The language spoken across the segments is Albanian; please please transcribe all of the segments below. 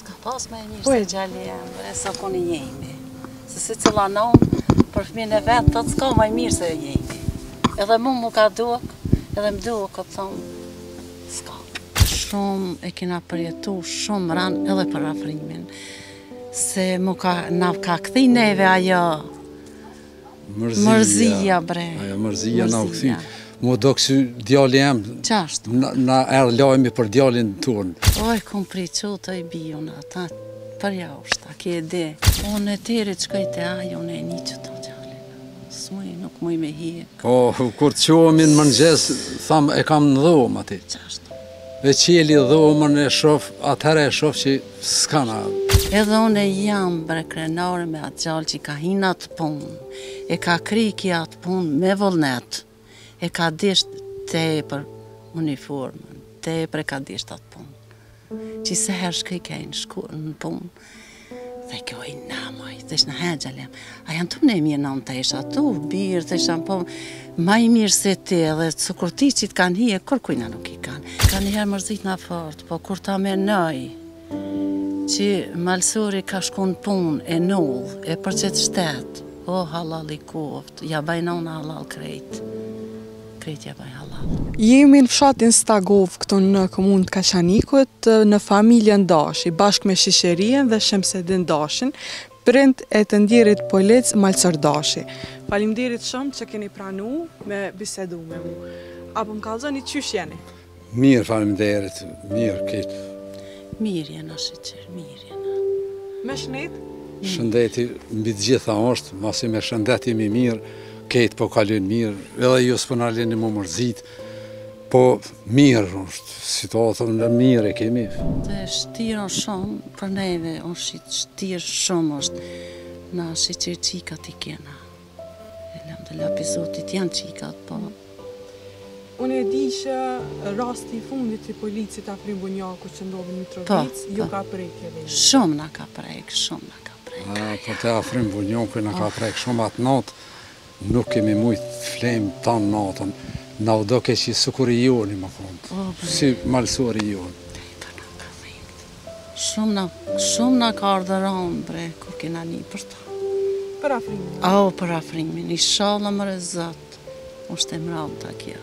s'ka pas me e mirë se gjali bre, sa koni jemi. Se si cila nonë, për fëmin e vetë, të s'ka me mirë se jemi. Edhe mu ka duk, edhe më duk, këtë thonë, s'ka. Shumë e kena përjetu, shumë ranë edhe për afrimin. Se na ka këthi neve ajo mërzia, bre. Ajo mërzia na u këthi. Mu do kësy djali jem, Qashtu? na erë lajmi për djalin tonë. Oj, kom priqo të i bijun ata, për jashtë, a ke di. Unë e terit shkojt e ajo, unë e një që të gjallin. S'muj, nuk muj me hik. Po, kur të qohemi në mëngjes, tham e kam në dhomë ati. Qashtu? E qeli dhomën e shof, atëherë e shof që s'ka na. Edhe unë e jam bre krenare me atë gjallë që ka hina atë punë, e ka kriki atë punë me vullnet, e ka disht tepër uniformën, tepër e ka disht atë punë. Që se herë shkëj kejnë shkurë në punë, dhe kjo i namaj, dhe ishë në hegjallem, a janë të më ne mirë në të isha tu, birë, të isha po, ma i mirë se ti, dhe të sukurti që të kanë hije, kur kujna nuk i kanë. Ka njëherë mërzit në fort, po kur ta menoj, që malsori ka shku në punë, e nullë, e për qëtë shtetë, o halal i koftë, ja bajnona halal krejtë. Krejtë ja baj halal. Jemi në fshatin Stagov, këtu në komunë të Kaçanikut, në familjen Dashi, bashkë me Shisherien dhe Shemsedin Dashin, prind e të ndjerit Polec Malsor Dashi. Faleminderit shumë që keni pranu me bisedu me mu. Apo më kallëzoni qysh jeni? Mirë, faleminderit, mirë këtë. Mirë jena shqeqer, mirë jena. Me shnet? Shëndeti mbi të gjitha është, masi me shëndet jemi mirë, këtë po kalin mirë, edhe ju s'po na lini më mërzit, po mirë është, situatën në mirë e kemi. Dhe shtirë shumë, për neve, shtirë shumë është, na shqeqer qikat i kena. Dhe lapi zotit janë qikat, po. Unë e di që rasti i fundit i policit Afrim Bunjaku që ndodhi në Mitrovic, ju ka prek edhe. Shumë na ka prek, shumë na ka prek. Po të Afrim Bunjaku na ka prek shumë atë natë, nuk kemi mujtë të flejmë tanë natën, na u do keq i sukur i joni më konë, si malsor i joni. Shumë na ka ardhëron, bre, kur kena një për ta. Për Afrimin? Për Afrimin, inshallah më rezat, është e mravë ta kja.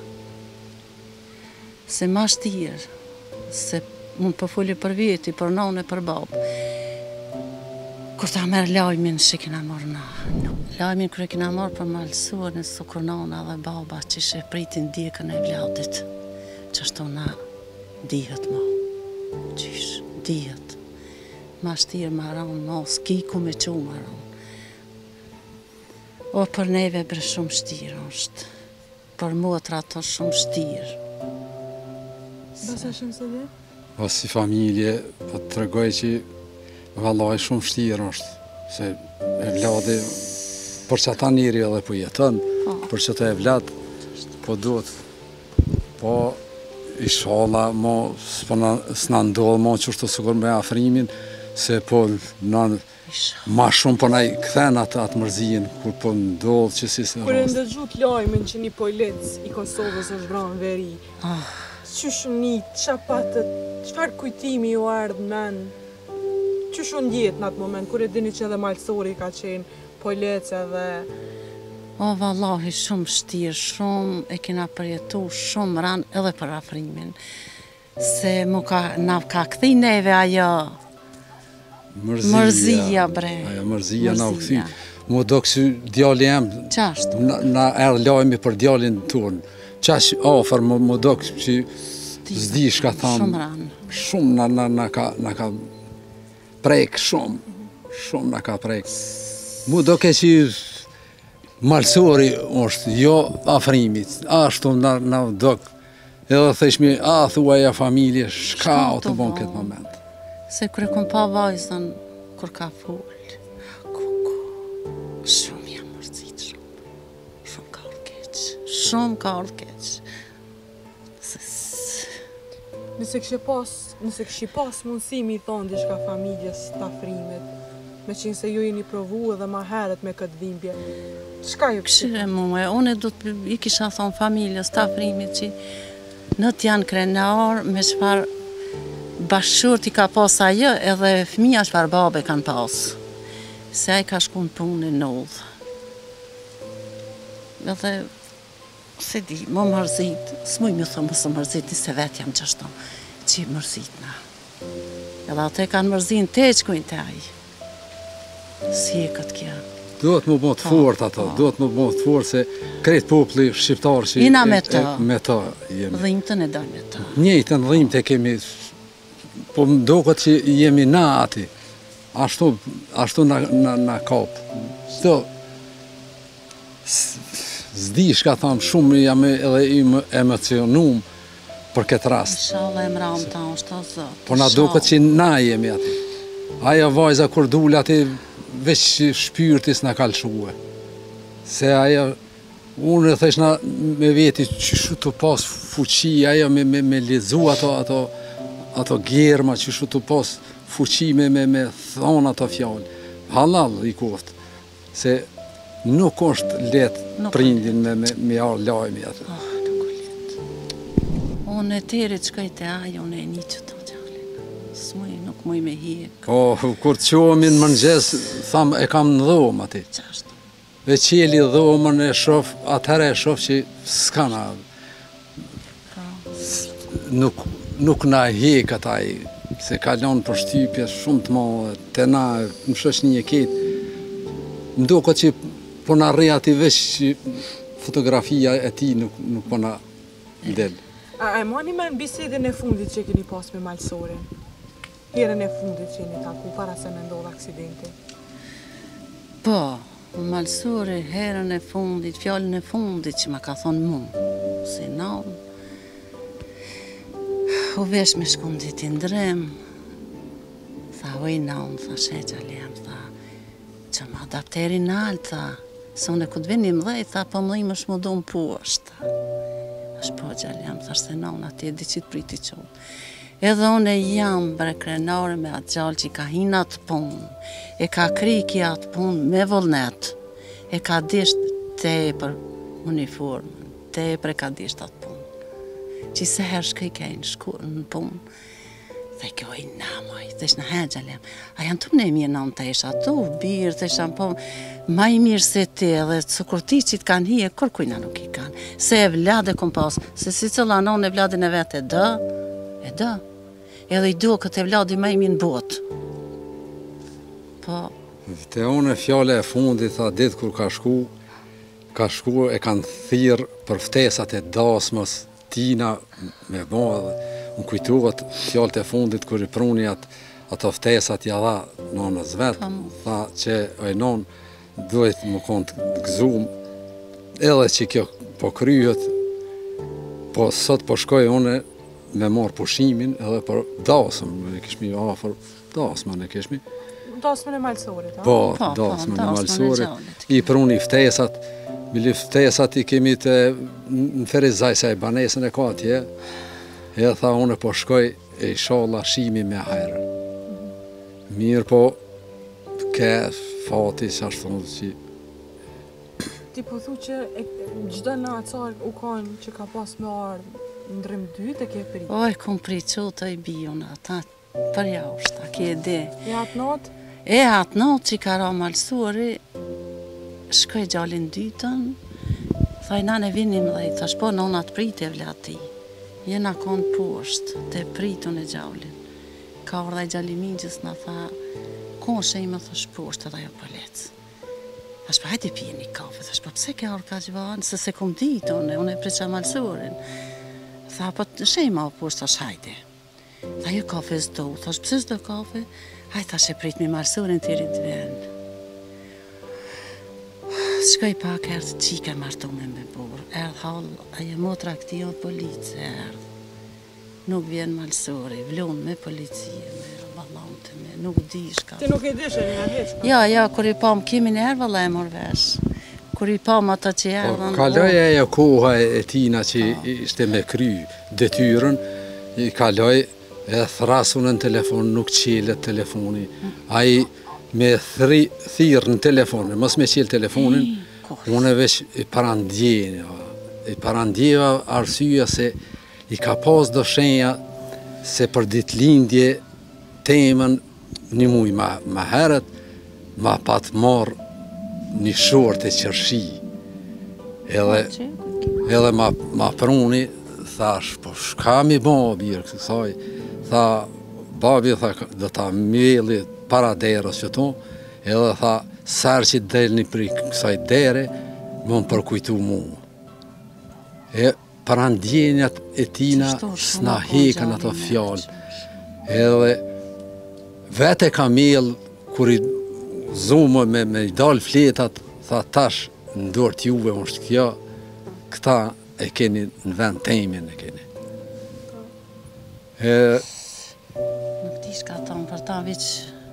Se ma shtirë, se mund përfulli për vjeti, për nane, për babë. Kur ta merë lajmin që kena marrë na, lajmin kërë kena marrë për malsuar në sukur nana dhe baba që shë pritin djekën e vladit, që ashtu na dihet ma, qysh, dihet. Ma shtirë maron, ma s'kiku me qu maron. O për neve bre shumë shtirë është, për motra ato shumë shtirë. Basa shumë se dhe? Po si familje, po të tregoj që vallaj shumë shtirë është, se e vladi, për që ata njëri edhe po jetën, për që të e vlad, po duhet, po ishala, mo s'na ndodhë, mo qështu sukur me Afrimin, se po ma shumë po na i këthen atë mërzijin, kur po ndodhë që si se Kur e ndëgjut lajmin që një polec i Kosovës është vranë veri, qysh një, qëfar kujtimi ju ardhë men, qysh unë ndjetë në atë moment, kur e dini që edhe malsori ka qenë polec edhe... O, vallahi, shumë shtirë, shumë e kena përjetu shumë ranë edhe për Afrimin, se na ka këthi neve ajo mërzia, bre. Ajo mërzia na u këthi. Mu do kësy djali jem, Qashtu? na erë lajmi për djalin tonë. Qash afer mu do kësy zdi shka thamë. Shumë ranë. Shumë na ka prek, shumë na ka prek. Mu do kësy malsori është, jo Afrimit, ashtu na do edhe theshmi, thuaja familje, shka o të bon këtë moment. Se kërë kom pa vajzën, kur ka full, shumë jam mërzit, shumë ka ardhë keq, shumë ka ardhë keq. Nëse këshi pas mundësimi i thonë dishka familjes të Afrimit, me qenë se ju jeni provu edhe ma heret me këtë dhimbje, qka ju këshi? Këshire muhe, unë i kisha thonë familjes të Afrimit që në t'janë krenar me qëfar bashkëshort i ka pas ajo edhe fëmija çfarë babe kanë pas. Se ai ka shku në punë në Ullë. Edhe, se di, më mërzit, s'muj më thëmë së mërzit, se vetë jam qashtu, që i mërzit na. Edhe atë kanë mërzin të eqkujnë të aj. Si e këtë kja. Duhet më bëtë fort ato, duhet më bëtë fort se kretë populli shqiptarë që... Jina me ta. Me ta jemi. Dhimëtën e doj me ta. Njëjtën dhimë të kemi, po më do këtë që jemi na ati. Ashtu na kapë. Sto, zdi shka thamë shumë jam edhe emocionum për këtë rast. Inshallah e mram ta është o zot. Po na do këtë që na jemi ati. Aja vajza kur dule ati veç shpyrtis na kalëshue. Se aja, unë e theshna me veti që shu të pas fuqi, aja me lezu ato germa, që shu të pas fuqi me thonë ato fjallë. Halal i koftë, se nuk është letë prindin me arë lajmi atë. Nuk o letë. Unë e teri që kajte ajo, unë e një që të gjallin. S'muj, nuk muj me hijek. O, kur të qohemi në mëngjes, thamë e kam në dhomë ati. Qashtu. Ve qeli dhomën e shof, atëherë e shof që s'ka na. Nuk na hek ataj, se kalon për shtypje shumë të madhe, te na në shoqëni e ketë. Më do këtë që po na rri ati veç që fotografia e ti nuk po na del. A e mani me në bisedin e fundit që keni pas me Malsorin? Herën e fundit që jeni taku para se me ndodhë aksidenti? Po, Malsori herën e fundit, fjallën e fundit që ma ka thonë mu, si naun, u vesh me shkundit i ndrem, tha oj naun, tha sheqa lem, tha, që ma adapteri në alë, tha, se unë e këtë vinim dhej, tha, po më dhejmë është më do më poshtë, është po gjalem, tha, se naun ati e di që të priti qonë. Edhe unë e jam bre krenare me atë gjallë që i ka hina atë punë, e ka kriki atë punë me vullnet, e ka disht te për uniformën, te për e ka disht atë punë. Që se herë shkëj kejnë shkurë në punë, dhe kjo i namaj, dhe ishë në hegjallem, a janë të më ne mirë në të isha, tu birë, dhe isha po, ma i mirë se ti, dhe të kur ti që të kanë hije, kur kujna nuk i kanë, se e vlade kom pas, se si cëlla non e vladin e vetë e dë, edhe i do këtë e vladi ma i mirë në botë. Po. Te unë e fjale e fundi, tha ditë kur ka shku e kanë thirë për ftesat e dasmës, tina me bodhe. Unë kujtuat fjallët e fundit kur i pruni ato ftesat ja dha nonës vetë, tha që oj nonë duhet më konë të gëzum, edhe që kjo po kryhet, po sot po shkoj une me marë pushimin edhe për dasëm, ne kishmi afer dasmën e kishmi. Dasmën e Malsorit, a? Po, dasmën e Malsorit, i pruni ftesat, bili ftesat i kemi të në Ferizaj se e banesën e ka atje, e tha unë po shkoj e inshallah shimi me hajrën. Mirë po, ke fati që ashtë thonë që... Ti po thu që gjdo në acar u kanë që ka pas me ardhë ndrym 2 të ke prit? Oj, kom prit që të i bijun ata për jashtë, a ke ide. E atë natë? E atë natë që ka ra Malsori, shkoj gjallin dytën, thaj nane vinim dhe i thash po nona të prit e vlati. Jena konë poshtë, të pritun e gjallin. Ka vërda i gjallimin që s'na tha, koshe i me thash poshtë edhe jo për lecë. Thash pa hajti pije një kafe, thash pa pse ke arë ka gjvanë, se se kom ditë unë e preqa Malsorin. Tha po shej ma o poshtë, thash hajti. Tha jo kafe s'do, thash pse s'do kafe, hajt thash e prit me Malsorin të rritë venë. Shkoj pak erdhë qika martume me burë, erdhë halë, aje motra këti o policë erdhë. Nuk vjen Malsori, vlonë me policie, me balante, me nuk di shka. Ti nuk e dishe një heqka? Ja, kur i pam kimin e erë, vëlla e mor vesh. Kur i pam ata që erdhën... Kaloj e koha e tina që ishte me kry detyrën, i kaloj e thrasun në telefon, nuk qelet telefoni. Ai me thirë në telefonin, mos me qelë telefonin, unë e veç i parandjeva. I parandjeva arsyja se i ka pas do shenja se për ditëlindje temën një muj ma herët, ma pat marë një short e qërshi. Edhe ma pruni, thash, po shka mi bo birë kësaj, tha, babi, tha, do ta mjeli para derës që tu, edhe tha, sërë që delni për kësaj dere, më më përkujtu mu. E para ndjenjat e tina, s'na hekën ato fjallë. Edhe vete kamel, kur i zumë me i dalë fletat, tha tash, në dorë t'juve është kjo, këta e keni në vend temin e keni. Nuk di shka thonë për ta veç.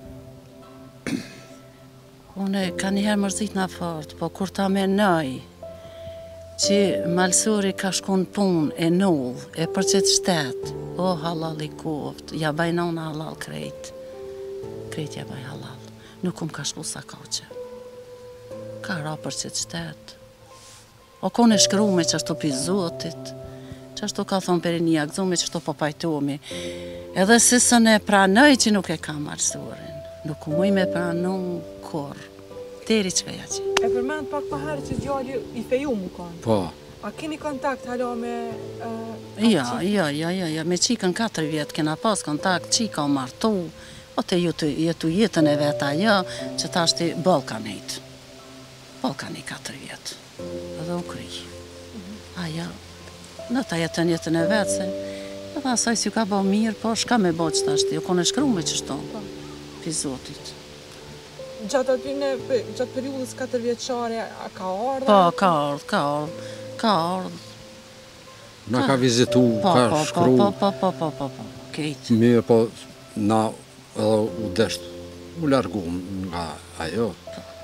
Unë ka njëherë mërzit në fort, po kur ta menoj që malsori ka shku në punë e nullë, e për qëtë shtetë, o halal i koft, ja bajnon halal krejt. Krejt ja baj halal. Nuk ka shku sa koqe. Ka ra për qëtë shtetë. O kone shkru me që ashtu pi Zotit, që ashtu ka thonë për një akzu me që ashtu po pajtomi. Edhe se së ne pranoj që nuk e ka marsorin, nuk muj me pranu kur, deri që ja që. E përmend pak pa herë që djali i feju mu kanë. Po. A keni kontakt hala me... Ja, me qikën 4 vjetë kena pas kontakt, qika o martu, o të jetu jetën e veta ajo, që ta është Balkanit. Balkanit 4 vjetë, edhe u kry. Aja, në ta jetën e vetë, se edhe asaj si ka bo mirë, po shka me bo që ta është, jo kone shkru me që shtonë, pi Zotit. Gjatë periudhës 4 vjeçare, a ka ardhë? Po, ka ardhë. Na ka vizitu, ka shkru. Po, kejtë. Mirë, po, na edhe u deshtë, u largu nga ajo.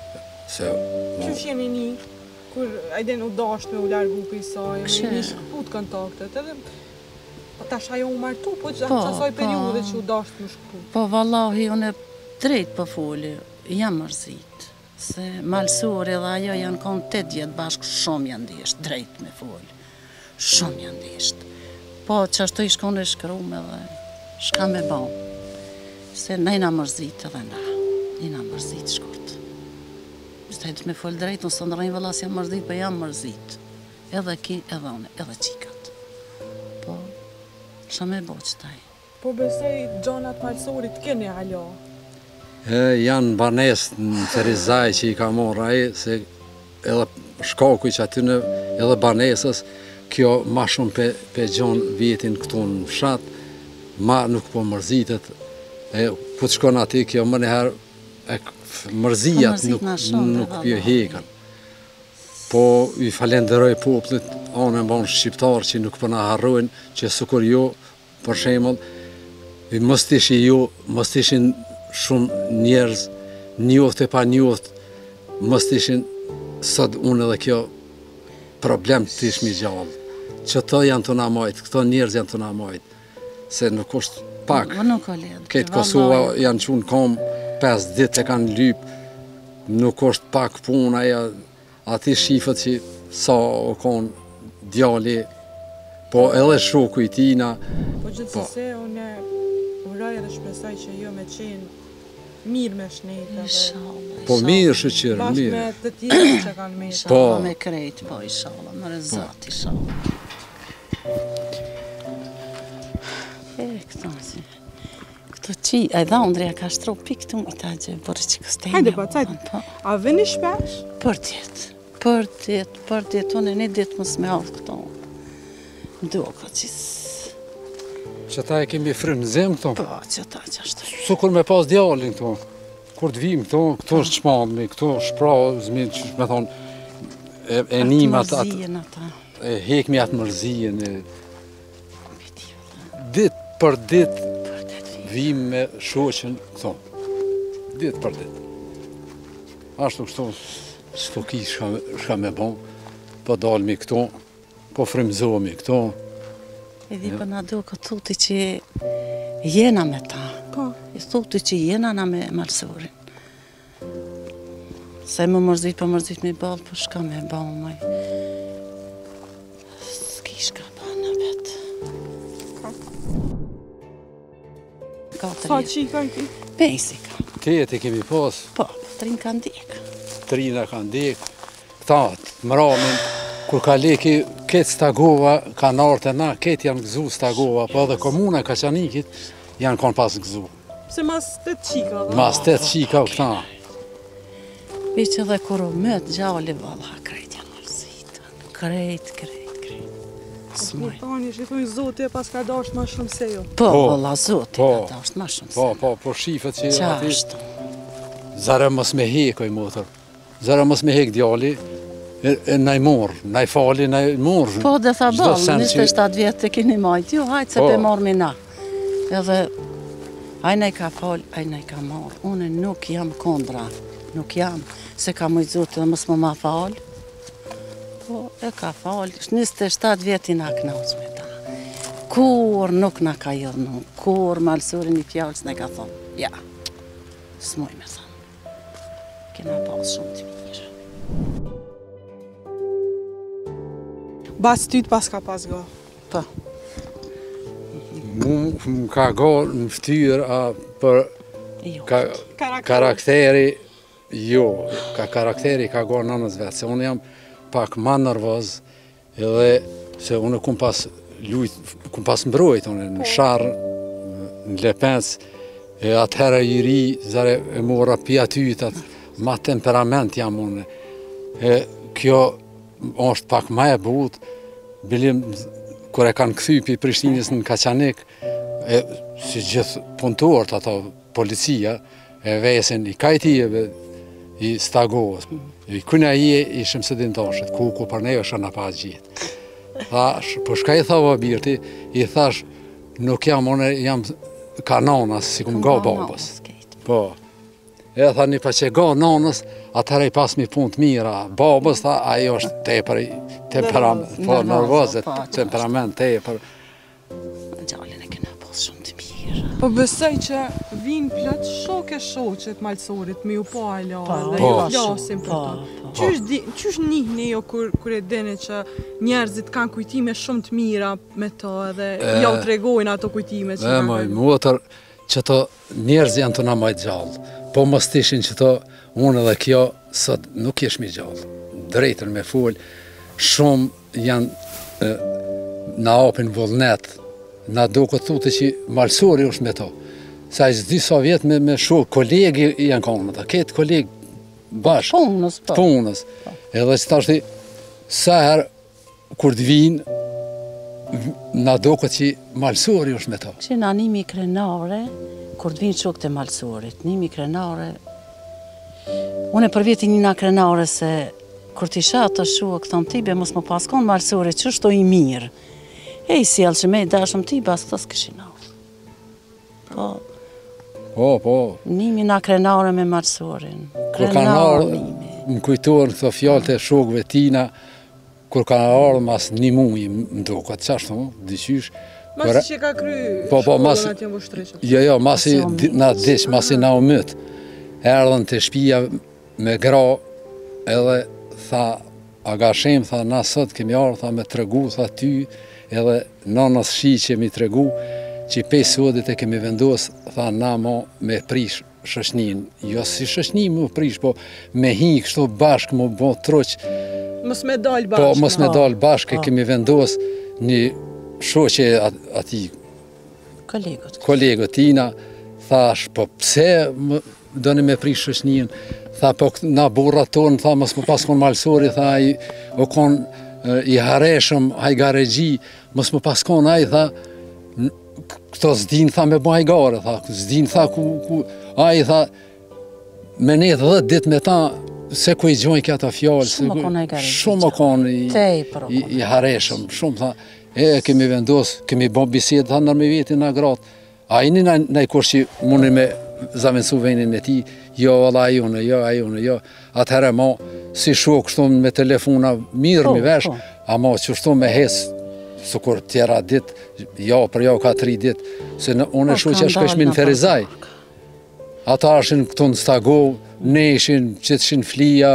Që jeni një, kur ajden u dasht me u largu për isaj, me një shkëput kontaktet, edhe tash ajo u martu, po që asaj periude që u dasht me shkëput. Po, vallahi, unë drejt për foli, jam mërzit, se malsori dhe ajo janë konë 8 vjetë bashkë, shumë janë disht, drejt me foli, shumë janë disht. Po, që ashtu i shkone shkrume dhe shka me bo, se ne jena mërzit edhe na, jena mërzit shkurt. Stajt me fol drejt, unë së ndërrejnë vëllas jam mërzit, për jam mërzit, edhe ki, edhe une, edhe qikat. Po, shka me bo qëtaj. Po besoj gjonat malsorit keni alo. Janë banes në Ferizaj që i ka morë aje, se edhe shkaku që aty në edhe banesës, kjo ma shumë pe gjonë vjetin këtu në fshat, ma nuk po mërzitet, ku të shkon aty kjo më njëherë, mërzijat nuk pjo hekën. Po i falenderoj poplit, anë e mbanë shqiptarë që nuk përna harrojnë, që sukur jo, për shemull, mos t'ishin shumë njerëz, njoft e pa njoft, mos t'ishin sot unë edhe kjo problem t'ish mi gjallë. Që të janë të namajt, këto njerëz janë të namajt, se nuk është pak. Këtë Kosova janë qunë kom 5 dit e kanë lypë, nuk është pak puna, ati shifët që sa o konë djali, po edhe shoku i tina. Po gjithësëse, unë uraj dhe shpresoj që jo me qenë mirë me shnetëve. Po mirë shëqirë, mirë. Bashkë me të tjerë që kanë me. Po, me krejt, po, ishala, më rezat, ishala. Këto si, këto qi, e dha Andrea ka shtru piktu, i ta gjë, bërë që këstejnë. Hajde pa, cajtë, a veni shpesh? Për tjetë, unë e një ditë mësë me avë këto. Do, ka qisë. Që ta e kemi frynë në zemë këto? Po, që ta që ashtë. Sukur me pas djallin këto, kur të vim këto, këto është qmadmi, këto shpra, zmin, që me thonë, e nimat atë, e hekmi atë mërzien, dit për dit, vim me shoqen këto, dit për dit. Ashtu kështu, s'to ki shka me bon, po dalmi këto, po frymzohemi këto. Edhe për na do këtë thuti që jena me ta. Po. I thuti që jena na me malsorin. Se më mërzit me balë, po shka me balë, maj. S'ki shka ba në vetë. Sa qika i ki? 5 i ka. Teti kemi pas, Po, 3 kanë ndjek. 3 kanë dek. Këta, mramin, kur ka leki ketë stagova, kanë arte na, ketë janë gëzu stagova, po edhe komuna Kaçanikit janë kanë pas gëzu. Se mas 8 qika, dhe? Mas 8 qika u këta. Veç edhe kur u mëtë gjalli, valla, krejt janë mëllëzitën. Krejt. Smoj. Tani, që i thuj Zoti e pas ka dasht ma shumë se jo. Po, Po, valla, Zoti, po. ka dasht ma shumë se. Po, shifet që ati, Qashtë. zara mos me hekoj motor. Zara mos me hek djali, naj morë, naj fali, naj morë. Po, dhe tha Çdo balë, sen që- 27 vjetë të kini majtë, jo, hajtë se Po. pe marmi na. Edhe, ajna i ka falë, ajna i ka marë. Une nuk jam kondra, nuk jam, se ka mujtë Zoti dhe mos më ma falë. Po, e ka falë, 27 vjetë i na knaqë me ta. Kur nuk na ka jodhnu, kur malësurin i fjallës ne ka thonë, ja, s'moj me thonë. Kena pas shumë të mirë. Bas tyt pas ka pas ga. Po, Më ka ga në ftyrë për jo. karakteri, jo, karakteri ka ga nënës vetë, se unë jam pak ma nervoz, edhe se unë kum pas lujt, kum pas mbrojt, unë në sharë, në Lepec, e atëherë i ri, zare e mora pi atytat, ma temperament jam unë. E kjo është pak ma e but, bilim, kur e kanë kthy pi Prishtinës në Kaçanik, e si gjithë punëtorët ato policia, e vesin i kajtijeve, i stagovës. I kuna i Shemsedin Tashit, ku për ne është në pas gjithë. Thash, po shka i thava birti, i thash, nuk jam, unë jam kanonas, si kum ga babës. Po. E tha një pa që ga nanës, atëherë i pas mi punë të mira. Babës, tha, ajo është tepër temperament, po, nervozet, temperament tepër. Gjallin e kena pas shumë të mirë. Po besoj që vinë plot shoke shoqet malësorit me ju pa ala dhe po. ju flasin për to. Qysh njihni jo kur e dini që njerëzit kanë kujtime shumë të mira me to edhe ja u tregojnë ato kujtime që Moj, motër, që to njerëz janë të na majtë gjallë, po mos tishin që to unë dhe kjo sot nuk jesh mi gjallë. Drejtën me folë, shumë janë na apin vullnet, na do këtë thute që malësori është me to. Sa i zdi sa vjetë me shok, kolegi janë kanë ta, ketë kolegë bashkë, Punës, po. punës. Edhe që ta shti, sa herë, kur të vinë, na do këtë që malësori është me to. Që na nimi krenare, kur të vinë shok të malësorit, nimi krenare, une për vjetin një na krenare se kur t'i isha të shok, thëmë tibe, mos më paskon malësorit, që shto i mirë. E i sjellë që me i dashëm ti, bas këta s'këshin avë. Po, Po. nimi na krenare me malësorin. Kur kanë ardhë, më kujtojnë këto fjallë të shokëve tina, kur kanë ardhë mas një muj, më do këtë qashtë, dyqysh. Masi që ka kry Po, shkollën mas- atje mbështreshe. Jo, masi na dish, masi na u mytë. Erdhën të shpia me gra, edhe tha, aga shem, tha, na sot kemi ardhë, tha, me tregu, tha, ty, edhe nanës shi që mi tregu, që 5 sodit e kemi vendos, tha, na mo me prish shëshnin. Jo si shëshni mu prish, po me hi kështu bashkë, mu bo troq, Mos me dal po bashkë. mos me dal bashkë, e kemi vendos një shoqe ati, Kolegët. kolegët tina, thash, po pse doni me prish shëshnin, tha, po na burrat tonë, tha, mos më pas kon malsori, tha, o kon i hareshëm, hajgaregji, mos më pas kon aj, tha, këto zdin, tha, me bo hajgare, tha, zdin, tha, aj, tha, me ne 10 dit me ta, se ku i gjojnë këta fjallë, Shumë më kon hajgaregji, shumë më kon Tepër o kon. i hareshëm, shumë, tha, kemi vendos, kemi bo bisedë, tha, nër me veti nga gratë, a i një në i kur që mundi me zavencu venin e ti, jo, valla, jo, atëherë ma, si shok, kështu me telefona, mirë mi vesh, ama që shtu me hesë, së kur tjera dit, ja për ja ka 3 dit, se unë e shu që është këshmin Ferizaj. Ata ishin këtu në Stagov, ne ishin, që ishin flija,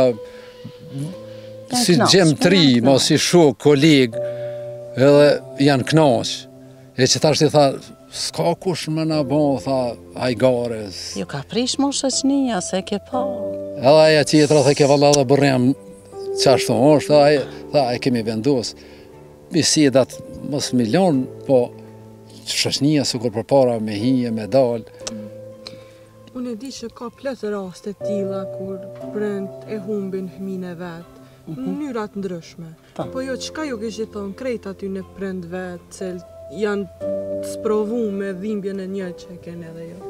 si gjem 3, si shok, kolegë, edhe janë knaq. E që tash ti tha, s'ka kush më na bon, tha, hajgare. Ju ka prish moshëqnia, se ke pa. Edhe aja tjetra, tha, ke valla dhe bërrem qashtu është, tha, e kemi vendos. Bisedat mos milion, po shoqënia sikur përpara me hije, me dal. Unë e di që ka plot raste tilla kur prind e humbin fëmijën e vet në mënyra të ndryshme. Po jo, çka ju kishit thonë krejt aty në prind vet, që janë sprovu me dhimbjen e një që keni edhe jo.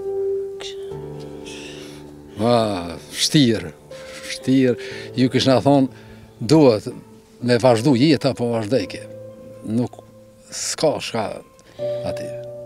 Vështirë. Ju kishna thonë, duhet me vazhdu jeta, po vazhdejke. Nuk s'ka shka ati.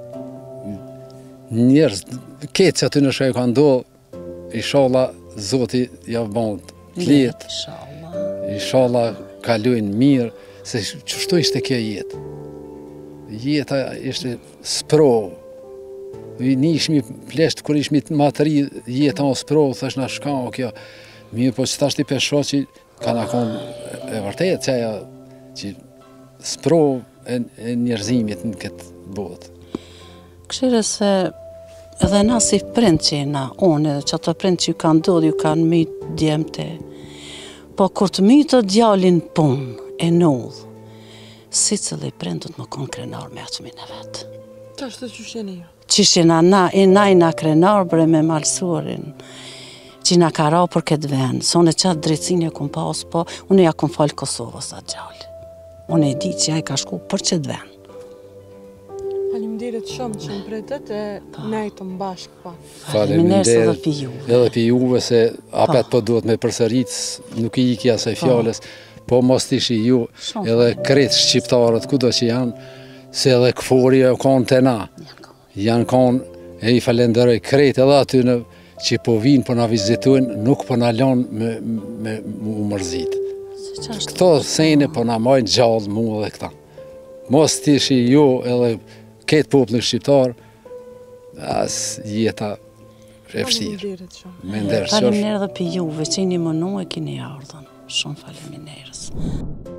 Njerëz, ketë që aty në shkaj ka ndodhë, inshallah, Zoti ja bon t'letë, inshallah, kalojnë mirë, se qështu ishte kjo jetë. Jeta ishte sprovë. Një ishmi plesht, kur ishmi matëri, jeta o sprovë, thash na shka o kjo. Mirë, po që thashti pesho që ka na konë e vërtet, që aja që sprovë e njerëzimit në këtë botë. Këshire se edhe na si prind që na, unë edhe që ato prind që ju kanë ndodhë, ju kanë mytë djemte. Po kur të mytë djalin punë e nudhë, si cëllë i prind du të më konë krenar me atëmin e vetë. Qa është të qysheni jo? Qishina na krenar bre me malsurin, që na ka ra për këtë vend, se unë e qatë drejtësin e kun pas, po unë ja kun falë Kosovës atë gjallë. Unë e di që ja i ka shku për këtë vend. Faleminderit shumë që më pretët e nejtëm bashkë pa. Faleminderit edhe për juve. Edhe për juve se apet po duhet me përsërit, nuk i iki asaj fjales, po mos t'ishi ju, edhe kretë shqiptarët, kudo që janë, se edhe këfori e konë të na. Janë konë, e i falenderoj kretë edhe aty në që po vinë, po na vizitojnë, nuk po na lanë me u mërzit. Këto sene po na majnë gjallë mu dhe këta. Mos t'ishi ju edhe këtë popullin shqiptar, as jeta e vështirë. Faleminderit edhe për juve që jeni mënu e keni ardhën. Shumë faleminderit.